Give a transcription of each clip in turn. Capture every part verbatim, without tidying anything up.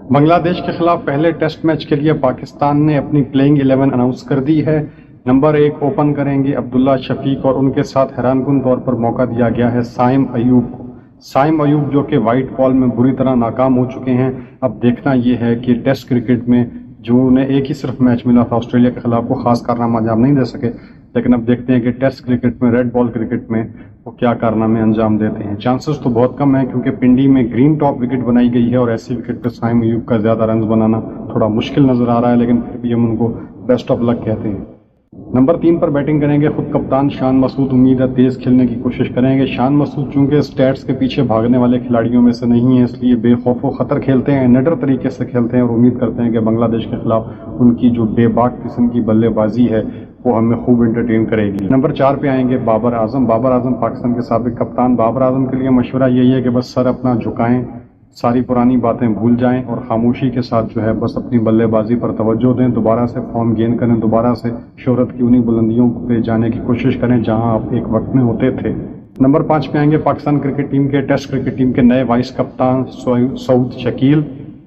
بنگلہ دیش کے خلاف پہلے ٹیسٹ میچ کے لیے پاکستان نے اپنی پلینگ الیون اناؤنس کر دی ہے۔ نمبر ایک اوپن کریں گے عبداللہ شفیق اور ان کے ساتھ حیران کن طور پر موقع دیا گیا ہے سائم ایوب کو۔ سائم ایوب جو کہ وائٹ بال میں بری طرح ناکام ہو چکے ہیں، اب دیکھنا یہ ہے کہ ٹیسٹ کرکٹ میں جو انہیں ایک ہی صرف میچ ملا تھا آسٹریلیا کے خلاف، وہ خاص کارنامہ انجام نہیں دے سکے، لیکن اب دیکھتے ہیں کہ ٹیسٹ کرکٹ میں، ریڈ بال کرکٹ میں وہ کیا کارنامے انجام دیتے ہیں۔ چانسز تو بہت کم ہیں کیونکہ پنڈی میں گرین ٹاپ وکٹ بنائی گئی ہے اور ایسی وکٹ پہ سائم ایوب کا زیادہ رنز بنانا تھوڑا مشکل نظر آ رہا ہے، لیکن پھر بھی ہم ان کو بیسٹ آف لک کہتے ہیں۔ نمبر تین پر بیٹنگ کریں گے خود کپتان شان مسعود، امید ہے تیز کھیلنے کی کوشش کریں گے۔ شان مسعود چونکہ سٹیٹس کے پیچھے بھاگنے والے کھلاڑیوں میں سے نہیں ہیں، اس لیے بے خوف و خطر کھیلتے ہیں، نڈر طریقے سے کھیلتے ہیں اور امید کرتے ہیں کہ بنگلہ دیش کے خلاف ان کی جو بے باک قسم کی بلے بازی ہے وہ ہمیں خوب انٹرٹین کرے گی۔ نمبر چار پہ آئیں گے بابر اعظم۔ بابر اعظم پاکستان کے سابق کپتان۔ بابر اعظم کے لیے مشورہ یہی ہے کہ بس سر اپنا جھکائیں، ساری پرانی باتیں بھول جائیں اور خاموشی کے ساتھ جو ہے بس اپنی بلے بازی پر توجہ دیں، دوبارہ سے فارم گین کریں، دوبارہ سے شہرت کی انہی بلندیوں پہ جانے کی کوشش کریں جہاں آپ ایک وقت میں ہوتے تھے۔ نمبر پانچ پہ آئیں گے پاکستان کرکٹ ٹیم کے ٹیسٹ کرکٹ ٹیم کے نئے وائس کپتان سعود شکیل۔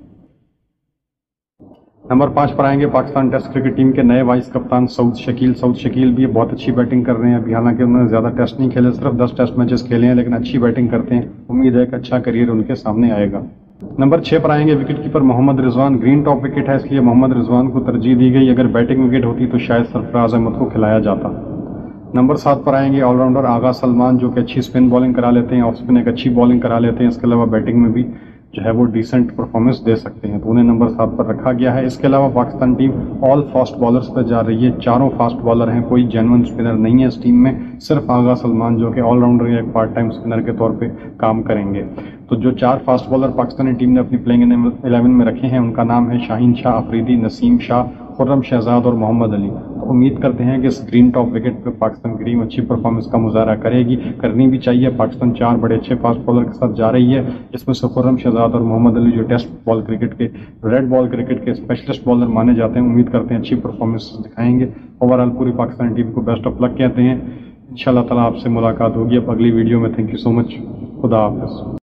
نمبر پانچ پر آئیں گے پاکستان ٹیسٹ کرکٹ ٹیم کے نئے وائس کپتان سعود شکیل۔ سعود شکیل بھی بہت اچھی بیٹنگ کر رہے ہیں ابھی، حالانکہ انہوں نے زیادہ ٹیسٹ نہیں کھیلے، صرف دس ٹیسٹ میچز کھیلے ہیں، لیکن اچھی بیٹنگ کرتے ہیں، امید ہے کہ اچھا کریئر ان کے سامنے آئے گا۔ نمبر چھ پر آئیں گے wicket keeper Mohammad Rizwan. Green top wicket ہے اس لیے محمد رضوان کو ترجیح دی گئی، اگر بیٹنگ وکٹ ہوتی تو شاید سرفراز احمد کو کھلایا جاتا۔ نمبر سات پر آئیں گے آل راؤنڈر آغا سلمان، جو کہ اچھی سپن بالنگ کرا لیتے ہیں، آف سپن ایک اچھی بالنگ کرا لیتے ہیں، اس کے علاوہ بیٹنگ میں بھی جو ہے وہ ڈیسنٹ پرفارمنس دے سکتے ہیں، تو انہیں نمبر سات پر رکھا گیا ہے۔ اس کے علاوہ Pakistan team all fast bowlers پہ جا رہی ہے، چاروں فاسٹ بالر ہیں، کوئی جینون اسپنر نہیں ہے اس ٹیم میں، صرف آغا سلمان جو کہ آل راؤنڈر یا ایک پارٹ ٹائم اسپنر کے طور پہ کام کریں گے۔ تو جو چار فاسٹ بالر پاکستانی ٹیم نے اپنی پلینگ الیون میں رکھے ہیں ان کا نام ہے شاہین شاہ افریدی، نسیم شاہ، خرم شہزاد اور محمد علی۔ تو امید کرتے ہیں کہ اس گرین ٹاپ وکٹ پہ پاکستان کی ٹیم اچھی پرفارمنس کا مظاہرہ کرے گی، کرنی بھی چاہیے۔ پاکستان چار بڑے اچھے فاسٹ بالر کے ساتھ جا رہی ہے، جس میں سے خرم شہزاد اور محمد علی جو ٹیسٹ بال کرکٹ کے، ریڈ بال کرکٹ کے اسپیشلسٹ بالر مانے جاتے ہیں، امید کرتے ہیں اچھی پرفارمنس دکھائیں گے۔ اوورآل پوری پاکستانی ٹیم کو بیسٹ آف لک کہتے ہیں، انشاءاللہ تعالیٰ آپ سے ملاقات ہوگی اب اگلی ویڈیو میں۔ تھینک یو سو مچ، خدا حافظ۔